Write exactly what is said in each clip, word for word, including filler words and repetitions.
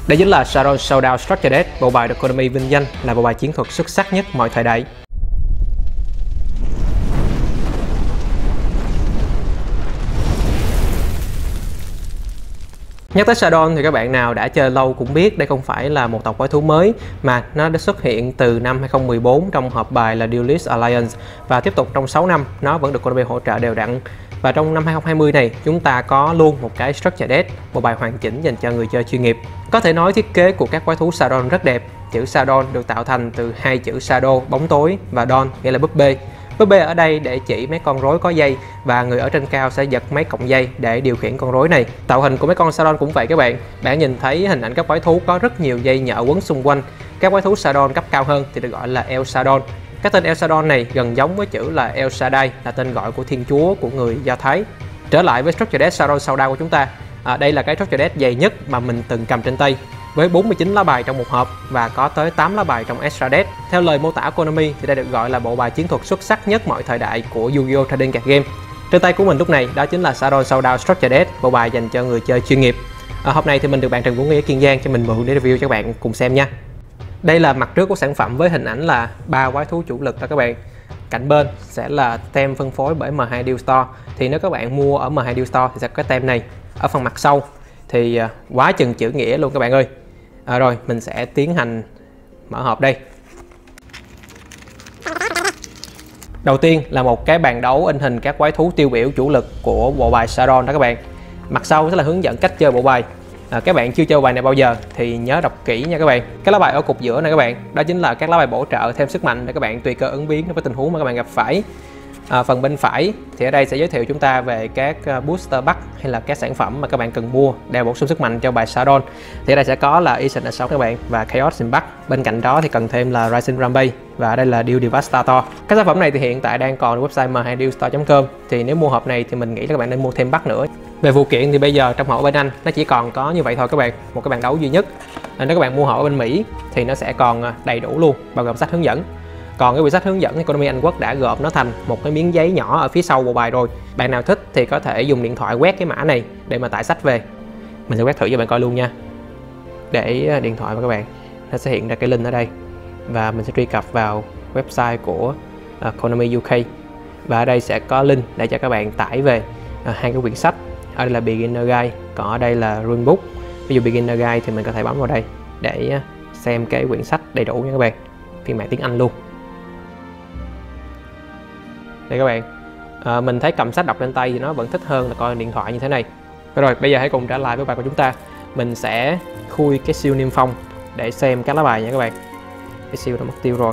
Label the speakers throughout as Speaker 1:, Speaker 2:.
Speaker 1: Đây chính là Sauron Showdown Structure Deck, bộ bài được Konami vinh danh là bộ bài chiến thuật xuất sắc nhất mọi thời đại. Nhắc tới Sauron thì các bạn nào đã chơi lâu cũng biết đây không phải là một tộc quái thú mới mà nó đã xuất hiện từ năm hai không một bốn trong hộp bài là Duelist Alliance và tiếp tục trong sáu năm nó vẫn được Konami hỗ trợ đều đặn. Và trong năm hai không hai không này chúng ta có luôn một cái Structure Deck, một bài hoàn chỉnh dành cho người chơi chuyên nghiệp. Có thể nói thiết kế của các quái thú Sauron rất đẹp. Chữ Sauron được tạo thành từ hai chữ Shadow bóng tối và Dawn nghĩa là búp bê. Búp bê ở đây để chỉ mấy con rối có dây và người ở trên cao sẽ giật mấy cọng dây để điều khiển con rối này. Tạo hình của mấy con Sauron cũng vậy các bạn. Bạn nhìn thấy hình ảnh các quái thú có rất nhiều dây nhợ quấn xung quanh. Các quái thú Sauron cấp cao hơn thì được gọi là El Sadon. Cái tên El Sadon này gần giống với chữ là El Shaddai, là tên gọi của thiên chúa của người Do Thái. Trở lại với Structure Deck Sauron Showdown của chúng ta. À, đây là cái Structure Deck dày nhất mà mình từng cầm trên tay, với bốn mươi chín lá bài trong một hộp và có tới tám lá bài trong Extra Deck. Theo lời mô tả Konami thì đây được gọi là bộ bài chiến thuật xuất sắc nhất mọi thời đại của Yu-Gi-Oh! Trading Card Game. Trên tay của mình lúc này đó chính là Sauron Showdown Structure Deck, bộ bài dành cho người chơi chuyên nghiệp. Ở hộp này thì mình được bạn Trần Vũ Nghĩa Kiên Giang cho mình mượn để review cho các bạn cùng xem nha. Đây là mặt trước của sản phẩm với hình ảnh là ba quái thú chủ lực đó các bạn. Cạnh bên sẽ là tem phân phối bởi em hai Deal Store. Thì nếu các bạn mua ở em hai Deal Store thì sẽ có cái tem này. Ở phần mặt sau thì quá chừng chữ nghĩa luôn các bạn ơi. À, rồi mình sẽ tiến hành mở hộp đây. Đầu tiên là một cái bàn đấu in hình các quái thú tiêu biểu chủ lực của bộ bài Sauron đó các bạn. Mặt sau sẽ là hướng dẫn cách chơi bộ bài. À, các bạn chưa chơi bộ bài này bao giờ thì nhớ đọc kỹ nha các bạn. Các lá bài ở cục giữa này các bạn, đó chính là các lá bài bổ trợ thêm sức mạnh để các bạn tùy cơ ứng biến với tình huống mà các bạn gặp phải. À, phần bên phải thì ở đây sẽ giới thiệu chúng ta về các booster buck hay là các sản phẩm mà các bạn cần mua để bổ sung sức mạnh cho bài Sauron. Thì ở đây sẽ có là Ancient Assault các bạn và Chaos Symbol. Bên cạnh đó thì cần thêm là Rising Rampage và ở đây là Deal Devastator. Các sản phẩm này thì hiện tại đang còn website em hai deal store chấm com. Thì nếu mua hộp này thì mình nghĩ là các bạn nên mua thêm buck nữa. Về phụ kiện thì bây giờ trong hộp bên Anh nó chỉ còn có như vậy thôi các bạn, một cái bàn đấu duy nhất. Nếu các bạn mua hộp ở bên Mỹ thì nó sẽ còn đầy đủ luôn, bao gồm sách hướng dẫn. Còn cái quyển sách hướng dẫn thì Konami Anh Quốc đã gộp nó thành một cái miếng giấy nhỏ ở phía sau bộ bài rồi. Bạn nào thích thì có thể dùng điện thoại quét cái mã này để mà tải sách về. Mình sẽ quét thử cho bạn coi luôn nha. Để điện thoại của các bạn, nó sẽ hiện ra cái link ở đây và mình sẽ truy cập vào website của uh, Konami u ca và ở đây sẽ có link để cho các bạn tải về uh, hai cái quyển sách. Ở đây là Beginner Guide, còn ở đây là Rulebook. Ví dụ Beginner Guide thì mình có thể bấm vào đây để uh, xem cái quyển sách đầy đủ nha các bạn, phiên bản tiếng Anh luôn. Đây các bạn, à, mình thấy cầm sách đọc trên tay thì nó vẫn thích hơn là coi điện thoại như thế này. Rồi bây giờ hãy cùng trở lại với bài của chúng ta. Mình sẽ khui cái siêu niêm phong để xem các lá bài nha các bạn. Cái siêu đã mất tiêu rồi.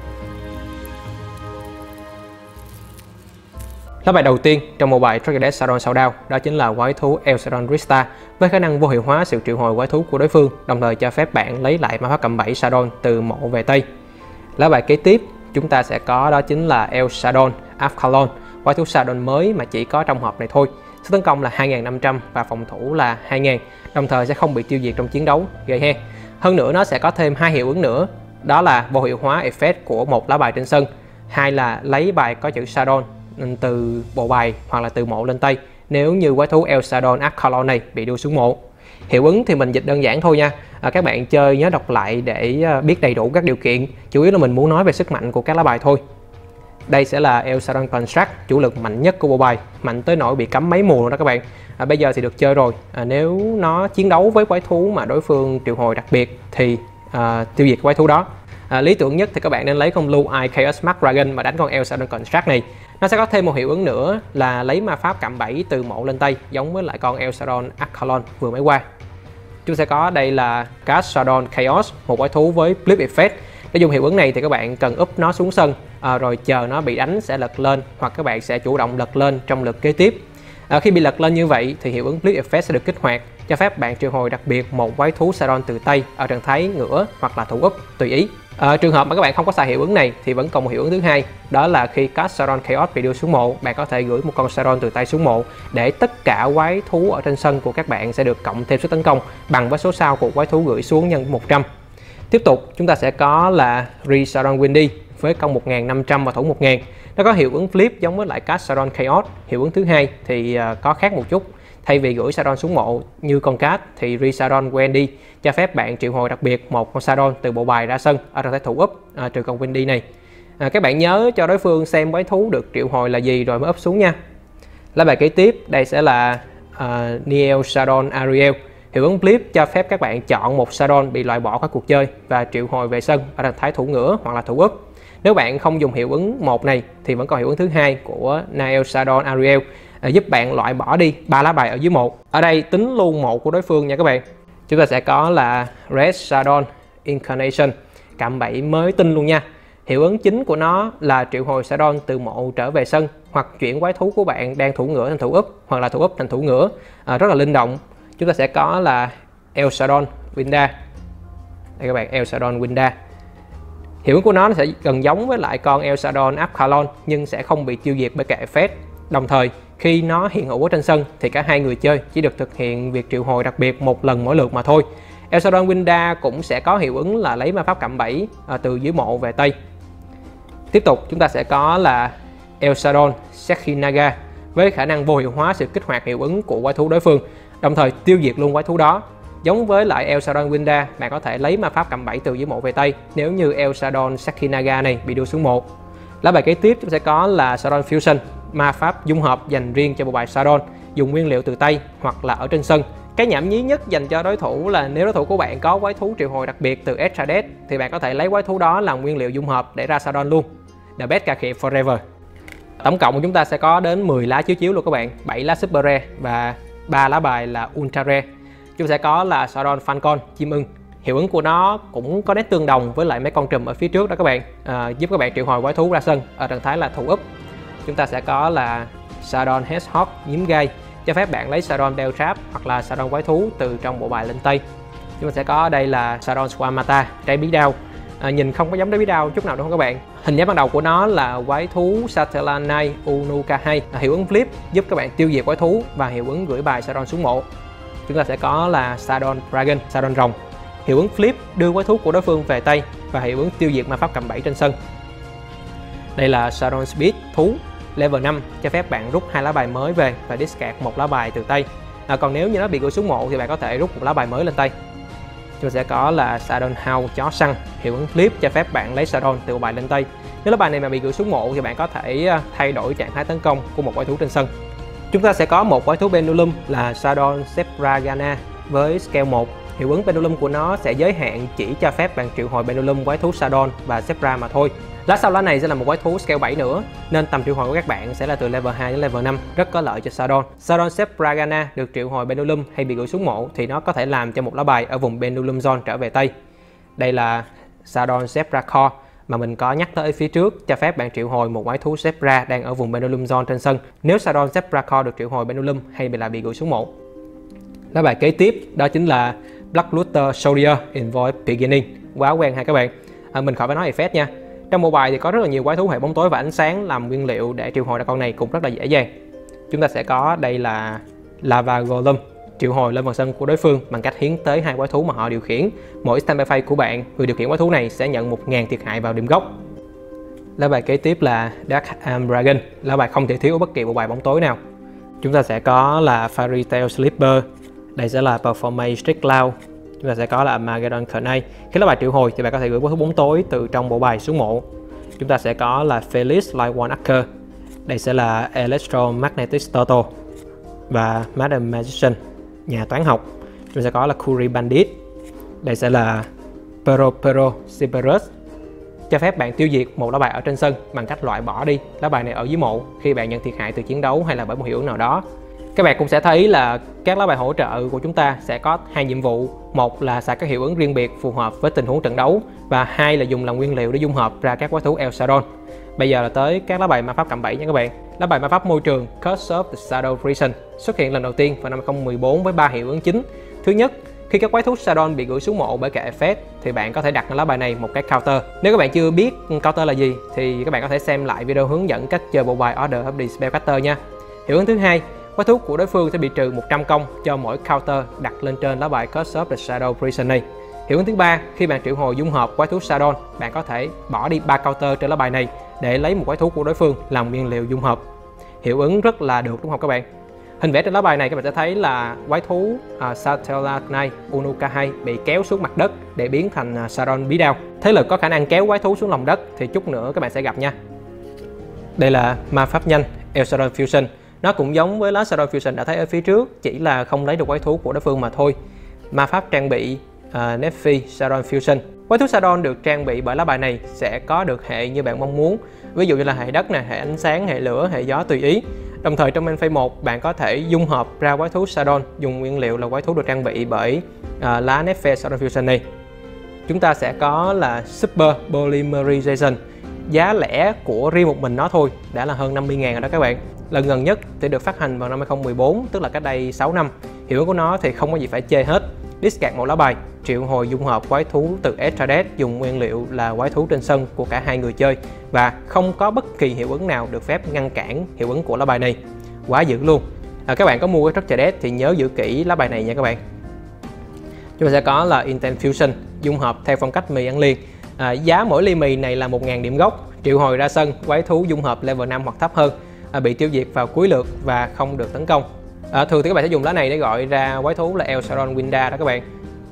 Speaker 1: Lá bài đầu tiên trong bộ bài Structure Deck Sauron Showdown đó chính là quái thú El Sadon Rista với khả năng vô hiệu hóa sự triệu hồi quái thú của đối phương, đồng thời cho phép bạn lấy lại ma pháp cầm bảy Sauron từ mộ về Tây. Lá bài kế tiếp chúng ta sẽ có đó chính là El Sadon Afkalon, quái thú Sauron mới mà chỉ có trong hộp này thôi. Sức tấn công là hai nghìn năm trăm và phòng thủ là hai nghìn, đồng thời sẽ không bị tiêu diệt trong chiến đấu. Ghê he. Hơn nữa nó sẽ có thêm hai hiệu ứng nữa, đó là vô hiệu hóa effect của một lá bài trên sân, hai là lấy bài có chữ Sauron từ bộ bài hoặc là từ mộ lên tay nếu như quái thú El Sadon Afkalon này bị đưa xuống mộ. Hiệu ứng thì mình dịch đơn giản thôi nha. À, các bạn chơi nhớ đọc lại để biết đầy đủ các điều kiện. Chủ yếu là mình muốn nói về sức mạnh của các lá bài thôi. Đây sẽ là El Sadon Construct, chủ lực mạnh nhất của bộ bài, mạnh tới nỗi bị cấm mấy mùa rồi đó các bạn. À, bây giờ thì được chơi rồi. À, nếu nó chiến đấu với quái thú mà đối phương triệu hồi đặc biệt thì à, tiêu diệt quái thú đó. À, lý tưởng nhất thì các bạn nên lấy con Blue Eye Chaos Mark Dragon mà đánh con El Sadon Construct này. Nó sẽ có thêm một hiệu ứng nữa là lấy ma pháp cạm bẫy từ mộ lên tay, giống với lại con El Sadon Afkalon vừa mới qua. Chúng sẽ có đây là Cast Sadon Chaos, một quái thú với Flip Effect. Để dùng hiệu ứng này thì các bạn cần úp nó xuống sân, à, rồi chờ nó bị đánh sẽ lật lên, hoặc các bạn sẽ chủ động lật lên trong lượt kế tiếp. À, khi bị lật lên như vậy thì hiệu ứng Flip Effect sẽ được kích hoạt, cho phép bạn triệu hồi đặc biệt một quái thú Sauron từ tay ở trạng thái ngửa hoặc là thủ úp tùy ý. À, trường hợp mà các bạn không có xài hiệu ứng này thì vẫn còn một hiệu ứng thứ hai, đó là khi Cast Sauron Chaos bị đưa xuống mộ, bạn có thể gửi một con Sauron từ tay xuống mộ để tất cả quái thú ở trên sân của các bạn sẽ được cộng thêm sức tấn công bằng với số sao của quái thú gửi xuống nhân một trăm. Tiếp tục chúng ta sẽ có là Re Sauron Windy với công một nghìn năm trăm và thủ một nghìn. Nó có hiệu ứng flip giống với lại Cast Sauron Chaos. Hiệu ứng thứ hai thì có khác một chút. Thay vì gửi Saron xuống mộ như con cát thì Resaron Wendy cho phép bạn triệu hồi đặc biệt một con Saron từ bộ bài ra sân ở trạng thái thủ úp à, trừ con Wendy này. À, các bạn nhớ cho đối phương xem quái thú được triệu hồi là gì rồi mới úp xuống nha. Lá bài kế tiếp đây sẽ là uh, Niel Saron Ariel. Hiệu ứng flip cho phép các bạn chọn một Saron bị loại bỏ khỏi cuộc chơi và triệu hồi về sân ở trạng thái thủ ngửa hoặc là thủ úp. Nếu bạn không dùng hiệu ứng một này thì vẫn còn hiệu ứng thứ hai của Niel Saron Ariel uh, giúp bạn loại bỏ đi ba lá bài ở dưới một. Ở đây tính luôn một của đối phương nha các bạn. Chúng ta sẽ có là Red Saron Incarnation, cạm bẫy mới tinh luôn nha. Hiệu ứng chính của nó là triệu hồi Saron từ mộ trở về sân hoặc chuyển quái thú của bạn đang thủ ngửa thành thủ úp hoặc là thủ úp thành thủ ngửa, à, rất là linh động. Chúng ta sẽ có là El Saron Winda. Đây các bạn, El Saron Winda. Hiệu ứng của nó sẽ gần giống với lại con El Saron Abkhalon nhưng sẽ không bị tiêu diệt bởi kệ phép. Đồng thời khi nó hiện hữu ở trên sân thì cả hai người chơi chỉ được thực hiện việc triệu hồi đặc biệt một lần mỗi lượt mà thôi. El Saron Winda cũng sẽ có hiệu ứng là lấy ma pháp cạm bẫy à, từ dưới mộ về tay. Tiếp tục chúng ta sẽ có là El Saron Sekinaga với khả năng vô hiệu hóa sự kích hoạt hiệu ứng của quái thú đối phương, đồng thời tiêu diệt luôn quái thú đó. Giống với lại El Saron Winda, bạn có thể lấy ma pháp cạm bẫy từ dưới mộ về tay nếu như El Saron Sekinaga này bị đưa xuống mộ. Lá bài kế tiếp chúng sẽ có là Saron Fusion, ma pháp dung hợp dành riêng cho bộ bài Saron, dùng nguyên liệu từ tay hoặc là ở trên sân. Cái nhảm nhí nhất dành cho đối thủ là nếu đối thủ của bạn có quái thú triệu hồi đặc biệt từ Extra thì bạn có thể lấy quái thú đó làm nguyên liệu dung hợp để ra Saron luôn. The best card khiệp forever. Tổng cộng chúng ta sẽ có đến mười lá chiếu chiếu luôn các bạn, bảy lá super rare và ba lá bài là ultra rare. Chúng sẽ có là Saron Falcon, chim ưng. Hiệu ứng của nó cũng có nét tương đồng với lại mấy con trùm ở phía trước đó các bạn, à, giúp các bạn triệu hồi quái thú ra sân ở trạng thái là thủ úp. Chúng ta sẽ có là Saron Hedgehog, nhím gai, cho phép bạn lấy Saron Bell Trap hoặc là Saron quái thú từ trong bộ bài lên tay. Chúng ta sẽ có đây là Saron Squamata, trái bí đao. À, nhìn không có giống trái bí đao chút nào đâu các bạn. Hình dáng ban đầu của nó là quái thú Satellanite Unukahai. À, hiệu ứng flip giúp các bạn tiêu diệt quái thú và hiệu ứng gửi bài Saron xuống mộ. Chúng ta sẽ có là Saron Dragon, Saron rồng. Hiệu ứng flip đưa quái thú của đối phương về tay và hiệu ứng tiêu diệt ma pháp cạm bẫy trên sân. Đây là Saron Speed, thú, level năm, cho phép bạn rút hai lá bài mới về và discard một lá bài từ tay. À, còn nếu như nó bị gửi xuống mộ thì bạn có thể rút một lá bài mới lên tay. Chúng sẽ có là Saron Hound, chó săn. Hiệu ứng flip cho phép bạn lấy Saron từ bộ bài lên tay. Nếu lá bài này mà bị gửi xuống mộ thì bạn có thể thay đổi trạng thái tấn công của một quái thú trên sân. Chúng ta sẽ có một quái thú Pendulum là Saron Sepragana với scale một. Hiệu ứng Pendulum của nó sẽ giới hạn chỉ cho phép bạn triệu hồi Pendulum quái thú Saron và Sepra mà thôi. Lá sau lá này sẽ là một quái thú scale bảy nữa, nên tầm triệu hồi của các bạn sẽ là từ level hai đến level năm, rất có lợi cho Saron. Saron Sepragana được triệu hồi Pendulum hay bị gửi xuống mộ thì nó có thể làm cho một lá bài ở vùng Pendulum Zone trở về tay. Đây là Saron Sepra mà mình có nhắc tới phía trước, cho phép bạn triệu hồi một quái thú Sepra đang ở vùng Pendulum Zone trên sân nếu Saron Sepra được triệu hồi Pendulum hay bị là bị gửi xuống mộ. Lá bài kế tiếp đó chính là Black Luther Soldier Invoice Beginning, quá quen ha các bạn. À, mình khỏi phải nói effect nha. Trong bộ bài thì có rất là nhiều quái thú hệ bóng tối và ánh sáng làm nguyên liệu để triệu hồi ra con này cũng rất là dễ dàng. Chúng ta sẽ có đây là Lava Golem, triệu hồi lên phần sân của đối phương bằng cách hiến tới hai quái thú mà họ điều khiển. Mỗi standby phase của bạn, người điều khiển quái thú này sẽ nhận một nghìn thiệt hại vào điểm gốc. Lá bài kế tiếp là Dark Arm Dragon, lá bài không thể thiếu ở bất kỳ bộ bài bóng tối nào. Chúng ta sẽ có là Fairy Tail Slipper, đây sẽ là Performance Strict Cloud. Chúng ta sẽ có là Armageddon Knight. Khi lá bài triệu hồi thì bạn có thể gửi quái thú bóng tối từ trong bộ bài xuống mộ. Chúng ta sẽ có là Felix Lightworn Archer, đây sẽ là Electromagnetic Turtle và Madam Magician, nhà toán học. Chúng ta sẽ có là Curry Bandit, đây sẽ là Pero Pero Cyberus, cho phép bạn tiêu diệt một lá bài ở trên sân bằng cách loại bỏ đi lá bài này ở dưới mộ khi bạn nhận thiệt hại từ chiến đấu hay là bởi một hiệu ứng nào đó. Các bạn cũng sẽ thấy là các lá bài hỗ trợ của chúng ta sẽ có hai nhiệm vụ. Một là xài các hiệu ứng riêng biệt phù hợp với tình huống trận đấu, và hai là dùng làm nguyên liệu để dung hợp ra các quái thú El Saron. Bây giờ là tới các lá bài ma pháp cạm bẫy nha các bạn. Lá bài ma pháp môi trường Curse of the Shadow Prison xuất hiện lần đầu tiên vào năm hai không một bốn với ba hiệu ứng chính. Thứ nhất, khi các quái thú Saron bị gửi xuống mộ bởi kệ phép thì bạn có thể đặt lá bài này một cái counter. Nếu các bạn chưa biết counter là gì thì các bạn có thể xem lại video hướng dẫn cách chơi bộ bài Order of the Spellcaster nha. Hiệu ứng thứ hai, quái thú của đối phương sẽ bị trừ một trăm công cho mỗi counter đặt lên trên lá bài Curse of the Shadow Prison này. Hiệu ứng thứ ba, khi bạn triệu hồi dung hợp quái thú Saron, bạn có thể bỏ đi ba counter trên lá bài này để lấy một quái thú của đối phương làm nguyên liệu dung hợp. Hiệu ứng rất là được đúng không các bạn? Hình vẽ trên lá bài này các bạn sẽ thấy là quái thú uh, Satella Knight Unokahay bị kéo xuống mặt đất để biến thành uh, Saron bí đao. Thế lực có khả năng kéo quái thú xuống lòng đất thì chút nữa các bạn sẽ gặp nha. Đây là ma pháp nhanh Elsaron Fusion. Nó cũng giống với lá Saron Fusion đã thấy ở phía trước, chỉ là không lấy được quái thú của đối phương mà thôi. Ma pháp trang bị uh, Nephi Saron Fusion. Quái thú Saron được trang bị bởi lá bài này sẽ có được hệ như bạn mong muốn. Ví dụ như là hệ đất, nè, hệ ánh sáng, hệ lửa, hệ gió tùy ý. Đồng thời trong main phase một bạn có thể dung hợp ra quái thú Saron dùng nguyên liệu là quái thú được trang bị bởi uh, lá Nephi Saron Fusion này. Chúng ta sẽ có là Super Polymerization. Giá lẻ của riêng một mình nó thôi đã là hơn năm mươi ngàn rồi đó các bạn. Lần gần nhất thì được phát hành vào năm hai không một bốn, tức là cách đây sáu năm. Hiệu ứng của nó thì không có gì phải chê hết. Discard một lá bài, triệu hồi dung hợp quái thú từ Estrades dùng nguyên liệu là quái thú trên sân của cả hai người chơi và không có bất kỳ hiệu ứng nào được phép ngăn cản hiệu ứng của lá bài này. Quá dữ luôn. À, các bạn có mua cái Estrades thì nhớ giữ kỹ lá bài này nha các bạn. Chúng ta sẽ có là Intense Fusion, dung hợp theo phong cách mì ăn liền. À, giá mỗi ly mì này là một nghìn điểm gốc. Triệu hồi ra sân, quái thú dung hợp level năm hoặc thấp hơn, à, bị tiêu diệt vào cuối lượt và không được tấn công. À, thường thì các bạn sẽ dùng lá này để gọi ra quái thú là Elsaron Winda đó các bạn.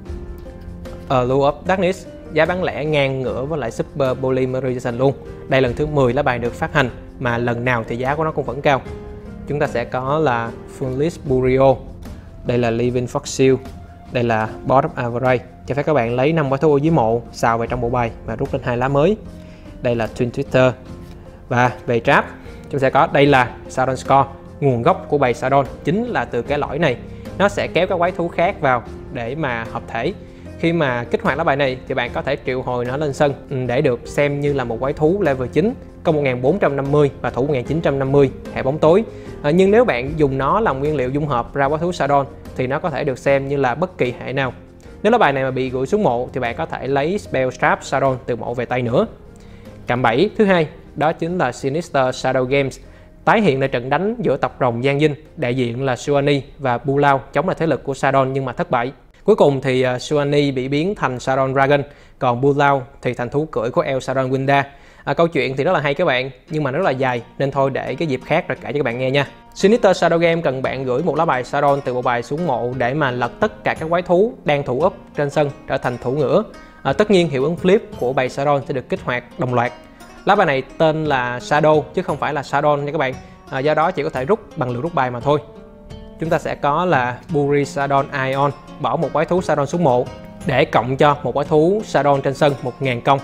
Speaker 1: Allure of Darkness, giá bán lẻ ngang ngửa với lại Super Polymerization luôn. Đây lần thứ mười lá bài được phát hành mà lần nào thì giá của nó cũng vẫn cao. Chúng ta sẽ có là Fullis Burio, đây là Living Fossil, đây là Board of Average, cho phép các bạn lấy năm quái thú ở dưới mộ xào về trong bộ bài và rút lên hai lá mới. Đây là Twin Twitter. Và về trap chúng sẽ có đây là Saron Score. Nguồn gốc của bầy Saron chính là từ cái lõi này. Nó sẽ kéo các quái thú khác vào để mà hợp thể. Khi mà kích hoạt lá bài này thì bạn có thể triệu hồi nó lên sân để được xem như là một quái thú level chín, công một nghìn bốn trăm năm mươi và thủ một nghìn chín trăm năm mươi, hệ bóng tối. À, nhưng nếu bạn dùng nó làm nguyên liệu dung hợp ra quái thú Saron thì nó có thể được xem như là bất kỳ hệ nào. Nếu lá bài này mà bị gửi xuống mộ thì bạn có thể lấy Spelltrap Saron từ mộ về tay nữa. Cạm bẫy thứ hai đó chính là Sinister Shadow Games, tái hiện lại trận đánh giữa tộc rồng Giang Dinh, đại diện là Suani và Bulao chống lại thế lực của Saron nhưng mà thất bại. Cuối cùng thì uh, Suani bị biến thành Saron Dragon, còn Bulao thì thành thú cưỡi của Elsaron Winda. À, câu chuyện thì rất là hay các bạn, nhưng mà rất là dài nên thôi để cái dịp khác rồi kể cho các bạn nghe nha. Sinister Shadow Game cần bạn gửi một lá bài Saron từ bộ bài xuống mộ để mà lật tất cả các quái thú đang thủ úp trên sân trở thành thủ ngửa. À, tất nhiên hiệu ứng flip của bầy Saron sẽ được kích hoạt đồng loạt. Lá bài này tên là Shadow chứ không phải là Saron nha các bạn. À, do đó chỉ có thể rút bằng lượt rút bài mà thôi. Chúng ta sẽ có là Burisadon Ion, bỏ một quái thú Saron xuống mộ để cộng cho một quái thú Saron trên sân một nghìn công.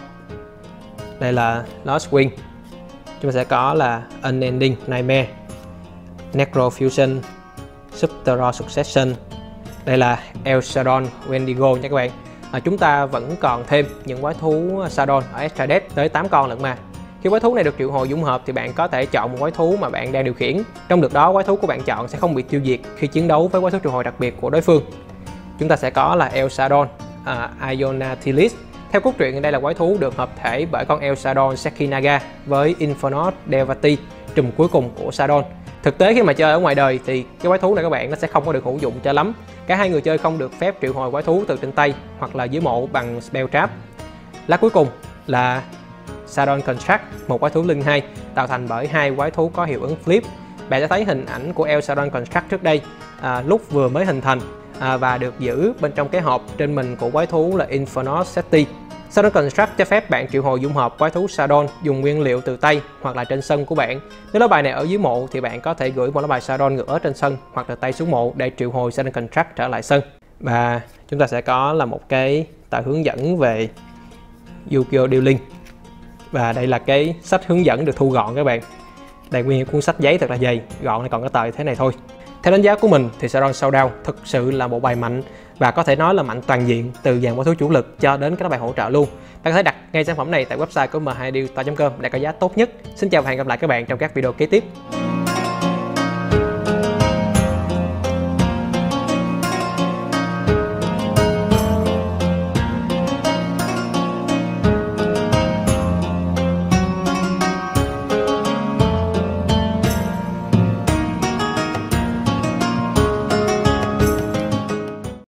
Speaker 1: Đây là Lost Wing. Chúng ta sẽ có là Unending Nightmare, Necro Fusion, Subterror Succession. Đây là Elsaron Wendigo nha các bạn. À, chúng ta vẫn còn thêm những quái thú Saron ở Estrades tới tám con lận mà. Khi quái thú này được triệu hồi dung hợp thì bạn có thể chọn một quái thú mà bạn đang điều khiển. Trong lượt đó quái thú của bạn chọn sẽ không bị tiêu diệt khi chiến đấu với quái thú triệu hồi đặc biệt của đối phương. Chúng ta sẽ có là Elsaron uh, Ionatilis. Theo cốt truyện đây là quái thú được hợp thể bởi con Elsaron Sekinaga với Infernos Devati, trùm cuối cùng của Saron. Thực tế khi mà chơi ở ngoài đời thì cái quái thú này các bạn nó sẽ không có được hữu dụng cho lắm. Cả hai người chơi không được phép triệu hồi quái thú từ trên tay hoặc là dưới mộ bằng spell trap. Lá cuối cùng là Saron Construct, một quái thú linh hai tạo thành bởi hai quái thú có hiệu ứng flip. Bạn sẽ thấy hình ảnh của Elsaron Construct trước đây à, lúc vừa mới hình thành à, và được giữ bên trong cái hộp trên mình của quái thú là Infernos Seti. Saron Construct cho phép bạn triệu hồi dung hợp quái thú Saron dùng nguyên liệu từ tay hoặc là trên sân của bạn. Nếu lá bài này ở dưới mộ thì bạn có thể gửi một lá bài Saron ngửa trên sân hoặc là tay xuống mộ để triệu hồi Saron Construct trở lại sân. Và chúng ta sẽ có là một cái tờ hướng dẫn về Yu-Gi-Oh! Dealing. Và đây là cái sách hướng dẫn được thu gọn các bạn. Đây nguyên cuốn sách giấy thật là dày, gọn này còn có tờ thế này thôi. Theo đánh giá của mình thì Saron Showdown thực sự là một bài mạnh và có thể nói là mạnh toàn diện từ dàn quái thú chủ lực cho đến các bài hỗ trợ luôn. Bạn có thể đặt ngay sản phẩm này tại website của m hai deal chấm com để có giá tốt nhất. Xin chào và hẹn gặp lại các bạn trong các video kế tiếp.